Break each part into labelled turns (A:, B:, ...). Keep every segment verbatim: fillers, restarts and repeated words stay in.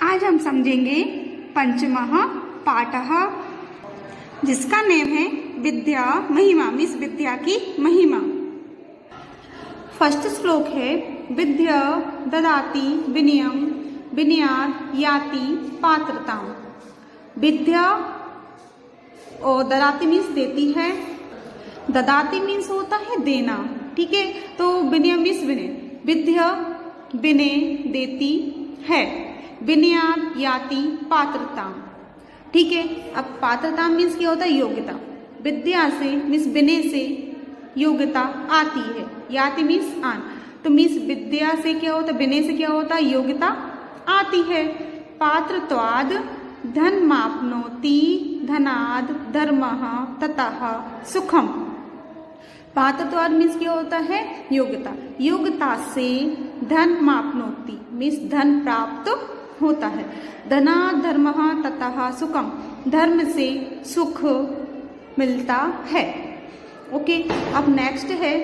A: आज हम समझेंगे पंचमः पाठः, जिसका नेम है विद्या महिमा, मीन्स विद्या की महिमा। फर्स्ट श्लोक है विद्या ददाति विनयम विनयात् याति पात्रताम्। विद्या और ददाति मीन्स देती है, ददाति मीन्स होता है देना, ठीक है। तो विनय मीन्स विनय, विद्या विनय देती है, विनयात् याति पात्रता, ठीक है। अब पात्रता मीन्स क्या होता है, योग्यता। विद्या से मीन्स विनय से योग्यता आती है, याति मीन्स आन, तो मीन्स विद्या से क्या होता है, विनय से क्या होता है, योग्यता आती है। पात्रत्वाद धन मापनोति धनाद धर्मः ततः सुखम। पात्रत्वाद मीन्स क्या होता है, योग्यता, योग्यता से धन मापनोति मीन्स धन प्राप्त होता है, धनाद धर्मः ततः सुखम, धर्म से सुख मिलता है। ओके, अब नेक्स्ट है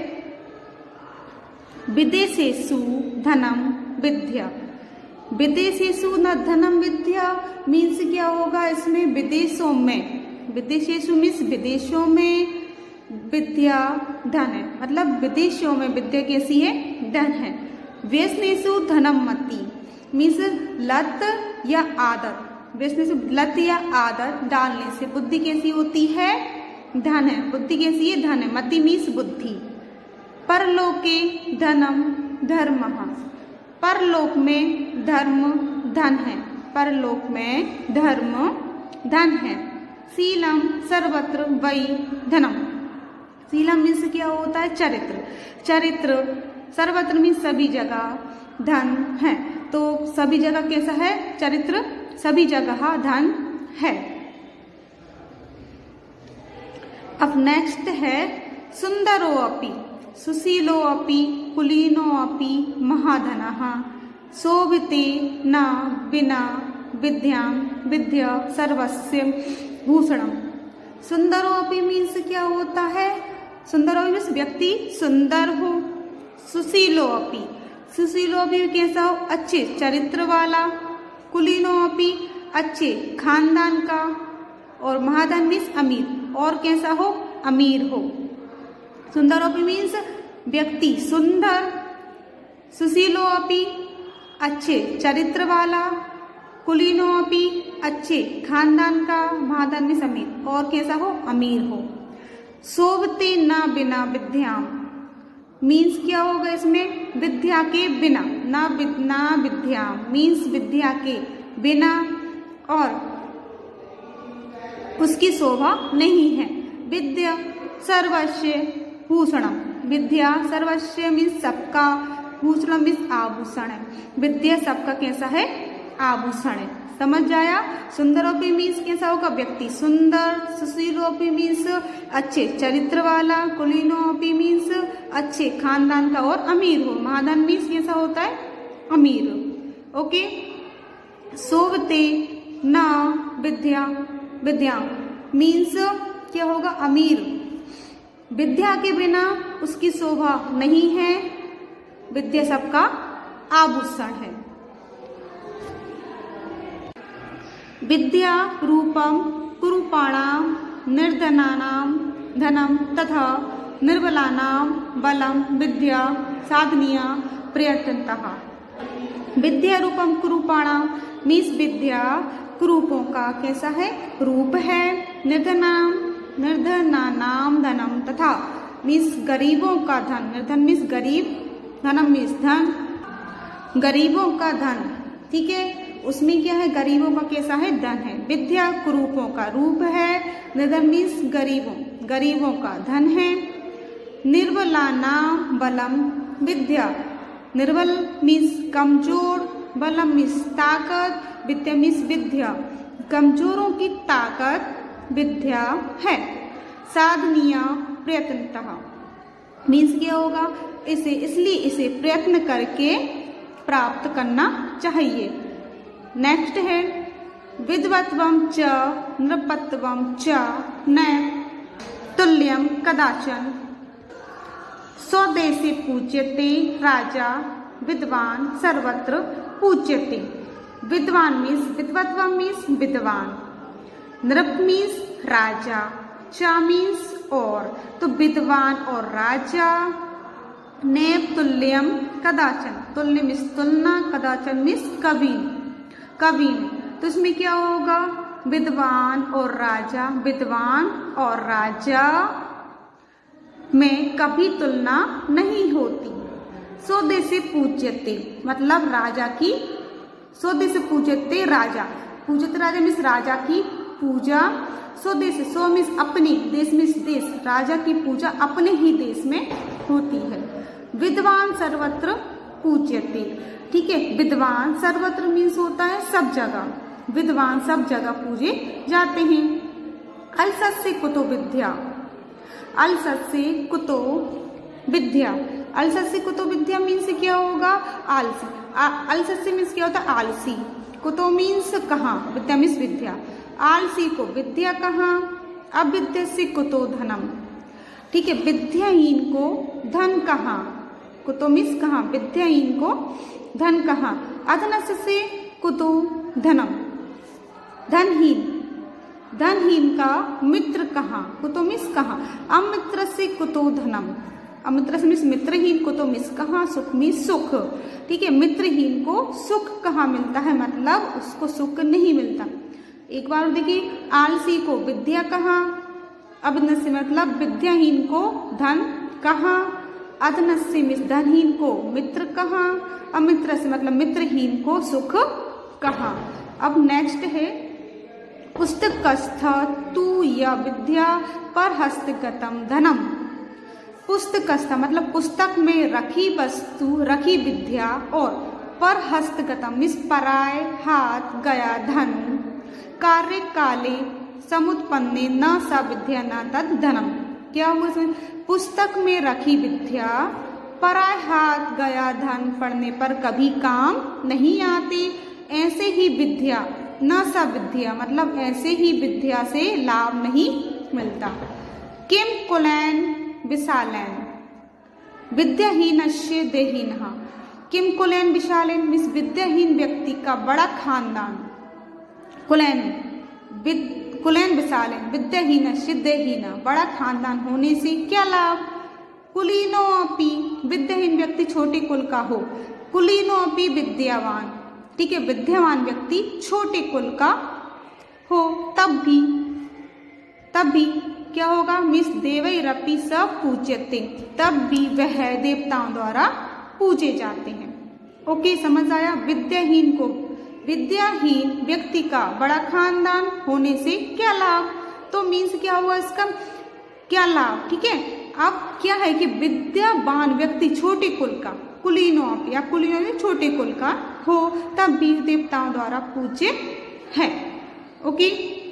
A: विदेशेषु धनम विद्या। विदेशेषु न धनम विद्या मीन्स क्या होगा, इसमें विदेशों में, विदेशेषु मीन्स विदेशों में विद्या धन है, मतलब विदेशों में विद्या कैसी है, धन है। व्यसनेषु धनम मति मीन्स लत या आदत, व्यसनेषु लत या आदत डालने से बुद्धि कैसी होती है, धन है, बुद्धि कैसी है, धन है। मति मीन्स बुद्धि। परलोके धनम धर्मः, परलोक में धर्म धन है, परलोक में धर्म धन है। शीलम सर्वत्र वै धनम, शीलम मीन्स क्या होता है, चरित्र, चरित्र सर्वत्र मीन्स सभी जगह धन है, तो सभी जगह कैसा है, चरित्र सभी जगह धन है। अब नेक्स्ट है सुंदरो अपि सुशीलो अपि कुलीनो अपि महाधनः शोभिते न विना विद्यां विद्या सर्वस्य भूषणम। सुंदरो अपि मीन्स क्या होता है, सुंदरो मीन्स व्यक्ति सुंदर हो। सुशीलो अपि, सुशीलो अपि कैसा हो, अच्छे चरित्र वाला। कुलीनो अपि अच्छे खानदान का, और महाधन मीन्स अमीर, और कैसा हो, अमीर हो। सुंदर अपि मीन्स व्यक्ति सुंदर, सुशीलो अपि अच्छे चरित्र वाला, कुलीनो अपि अच्छे खानदान का, महाधन मीन्स अमीर, और कैसा हो, अमीर हो। शोभते न बिना विद्याम मीन्स क्या होगा इसमें, विद्या के बिना, ना ना विद्याम मीन्स विद्या के बिना, और उसकी शोभा नहीं है। विद्या सर्वस्व भूषणम, विद्या सर्वस्व मीन्स सबका, भूषणम मीन्स आभूषण है, विद्या सबका कैसा है, आभूषण है। समझ जाया। सुंदरोपि मीन्स कैसा होगा, व्यक्ति सुंदर। सुशीलोपि मीन्स अच्छे चरित्र वाला। कुलीनोपि मीन्स अच्छे खानदान का और अमीर हो। महाधन मीन्स कैसा होता है, अमीर। ओके, शोभते न विद्या विद्या मीन्स क्या होगा, अमीर, विद्या के बिना उसकी शोभा नहीं है, विद्या सबका आभूषण है। विद्या रूपम कुरूपाणाम निर्धनानाम धनम तथा निर्बलानाम बलम विद्या साधनीया प्रयत्नतः। विद्या रूपम कुरूपाणाम मीन्स विद्या कुरूपों का कैसा है, रूप है। निर्धनाम निर्धनानाम धनम तथा मीन्स गरीबों का धन, निर्धन मीन्स गरीब, धनम मीन्स धन, गरीबों का धन, ठीक है। उसमें क्या है, गरीबों का कैसा है, धन है। विद्या कुरूपों का रूप है, निर्धन मीन्स गरीबों, गरीबों का धन है। निर्बलानाम बलम विद्या, निर्बल मीन्स कमजोर, बलम मीन्स ताकत, विद्या मीन्स विद्या, कमजोरों की ताकत विद्या है। साधनीया प्रयत्नतः मीन्स क्या होगा, इसे इसलिए इसे प्रयत्न करके प्राप्त करना चाहिए। नेक्स्ट है विद्वत्वं च नृपत्वं च न तुल्यं कदाचन स्वदेशे पूज्यते राजा विद्वान सर्वत्र पूज्यते। विद्वान मीन्स विद्वत्व मीन्स विद्वान, नृप मीन्स राजा, चा मीन्स और, तो विद्वान और राजा। नेप तुल्यम कदाचन, तुल्य मीन्स तुलना, कदाचन मीन्स कभी कभी तो इसमें क्या होगा, विद्वान और राजा, विद्वान और राजा में कभी तुलना नहीं होती। सौदे से पूज्यते मतलब राजा की, सौदे से पूज्यते राजा, पूजते राजा मीन्स राजा की पूजा, सौदे से सौ मीन्स अपने, देश मीन्स देश, राजा की पूजा अपने ही देश में होती है। विद्वान सर्वत्र पूज्यते, ठीक है, विद्वान सर्वत्र मीन्स होता है सब जगह, विद्वान सब जगह पूजे जाते हैं। अलसत से कुतो विद्या, अलसत से कुतो विद्या, अलसत से कुतो विद्या मीन्स क्या होगा, आलसी, अलसत से मीन्स क्या होता है आलसी, कुतो मीन्स कहाँ, विद्या मीन्स विद्या, आलसी को विद्या कहाँ, अविद्या से कुतो धनम, ठीक है, विद्याहीन को धन कहाँ, कुतो मीन्स कहाँ, विद्याहीन को धन कहाँ, अधनस से कुतो धनम, धनहीन, धनहीन का मित्र कहाँ, कुतो मीन्स कहाँ, अमित्र से कुतो धनम, अमित्र से मीन्स मित्रहीन, कुतो मीन्स कहाँ, सुख मीन्स सुख, ठीक है, मित्रहीन को सुख कहाँ मिलता है, मतलब उसको सुख नहीं मिलता। एक बार देखिए, आलसी को विद्या कहाँ, अभिनस्य से मतलब विद्याहीन को धन कहाँ, अधनस्य से मीन्स धनहीन को मित्र कहाँ, अमित्र से मतलब मित्रहीन को सुख कहाँ। अब नेक्स्ट है पुस्तकस्थ तू या विद्या पर हस्तगतम धनम, पुस्तकस्थ मतलब पुस्तक में रखी वस्तु, रखी विद्या, और पर हस्तगतम मीन्स पराय हाथ गया धन, कार्य काले समुत्पन्ने न सा विद्या न तद धनम। क्या हुआ इसमें, पुस्तक में रखी विद्या, पराय हाथ गया धन पढ़ने पर कभी काम नहीं आती, ऐसे ही विद्या, न सा विद्या मतलब ऐसे ही विद्या से लाभ नहीं मिलता। किम कुलैन विशालैन विद्याहीनस्य देहीनः, किम कुलैन विशालैन मीन्स विद्याहीन व्यक्ति का बड़ा खानदान, कुलैन विद कुलैन विशालैन विद्याहीनस्य देहीनः बड़ा खानदान होने से क्या लाभ, कुलीनो अपि विद्याहीन व्यक्ति छोटे कुल का हो, कुलीनो अपि विद्यावान, ठीक है, विद्यावान व्यक्ति छोटे कुल का हो, तब भी तब भी क्या होगा, मिस देवैरपि स पूज्यते, तब भी वह देवताओं द्वारा पूजे जाते हैं। ओके, समझ आया। विद्याहीन को, विद्याहीन व्यक्ति का बड़ा खानदान होने से क्या लाभ, तो मीन्स क्या हुआ इसका, क्या लाभ, ठीक है। अब क्या है कि विद्यावान व्यक्ति छोटे कुल का, कुलीनो या कुलीनो छोटे कुल का हो, तब भी देवताओं द्वारा पूज्य है। ओके,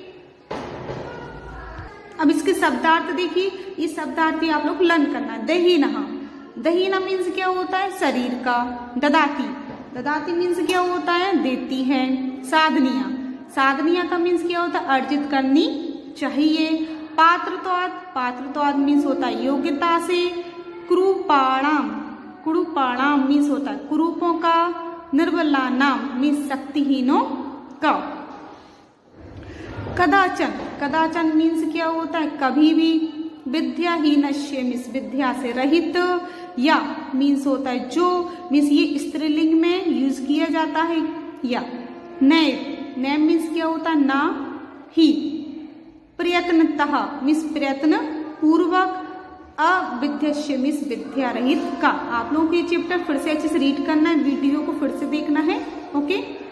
A: अब इसके शब्दार्थ देखिए, ये शब्दार्थ आप लोग लर्न करना है। दहीनः, दहीना मीन्स क्या होता है, शरीर का। ददाती, ददाती मीन्स क्या होता है, देती है। साधनिया, साधनिया का मीन्स क्या होता है, अर्जित करनी चाहिए। पात्रत्वाद, पात्रत्वाद मीन्स होता है योग्यता से। कुरूपाणाम, कुरूपाणाम मीन्स होता है कुरूपों का। निर्बलानाम मीन्स शक्तिहीनों का। कदाचन, कदाचन मीन्स क्या होता है, कभी भी। विद्याहीनस्य मीन्स विद्या से रहित। या मीन्स होता है जो, मीन्स ये स्त्रीलिंग में यूज किया जाता है। या नैव, नैव मीन्स क्या होता है, ना ही। प्रयत्नतः मीन्स प्रयत्न पूर्वक। अविद्यस्य मीन्स विद्या रहित का। आप लोगों को ये चैप्टर फिर से अच्छे से रीड करना है, वीडियो को फिर से देखना है। ओके।